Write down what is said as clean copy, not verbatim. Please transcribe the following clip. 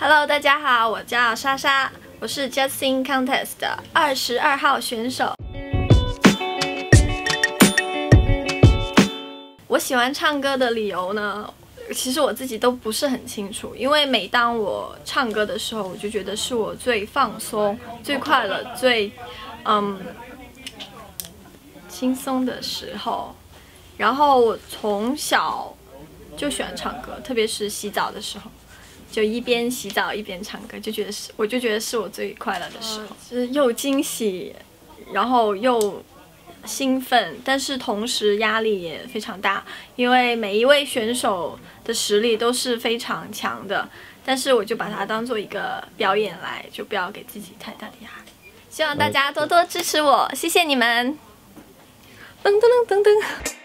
Hello， 大家好，我叫莎莎，我是 Just Sing Contest 的22号选手。我喜欢唱歌的理由呢，其实我自己都不是很清楚，因为每当我唱歌的时候，我就觉得是我最放松、最快乐、最轻松的时候。然后我从小就喜欢唱歌，特别是洗澡的时候，就一边洗澡一边唱歌，我就觉得是我最快乐的时候，就是又惊喜，然后又兴奋，但是同时压力也非常大，因为每一位选手的实力都是非常强的，但是我就把它当做一个表演来，就不要给自己太大的压力。希望大家多多支持我，谢谢你们！噔噔噔噔噔。